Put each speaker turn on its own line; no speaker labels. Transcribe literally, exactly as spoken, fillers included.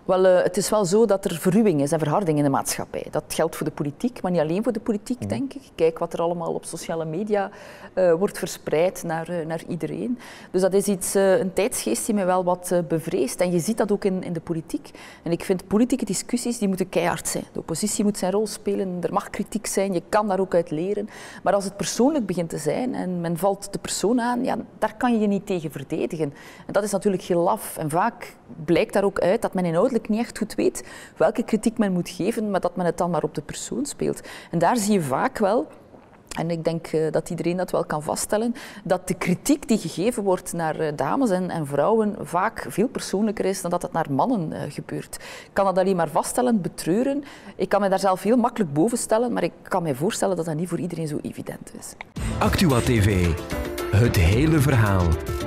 Wel, uh, het is wel zo dat er verruwing is en verharding in de maatschappij. Dat geldt voor de politiek, maar niet alleen voor de politiek, mm. denk ik. Kijk wat er allemaal op sociale media uh, wordt verspreid naar, uh, naar iedereen. Dus dat is iets, uh, een tijdsgeest die mij wel wat uh, bevreest. En je ziet dat ook in, in de politiek. En ik vind politieke discussies, die moeten keihard zijn. De oppositie moet zijn rol spelen, er mag kritiek zijn, je kan daar ook uit leren. Maar als het persoonlijk begint te zijn en men valt de persoon aan, ja, daar kan je je niet tegen verdedigen. En dat is natuurlijk heel laf. En vaak blijkt daar ook uit dat men inhoudelijk niet echt goed weet welke kritiek men moet geven, maar dat men het dan maar op de persoon speelt. En daar zie je vaak wel, en ik denk uh, dat iedereen dat wel kan vaststellen, dat de kritiek die gegeven wordt naar uh, dames en, en vrouwen vaak veel persoonlijker is dan dat het naar mannen uh, gebeurt. Ik kan dat alleen maar vaststellen, betreuren. Ik kan me daar zelf heel makkelijk boven stellen, maar ik kan me voorstellen dat dat niet voor iedereen zo evident is.
Actua T V. Het hele verhaal.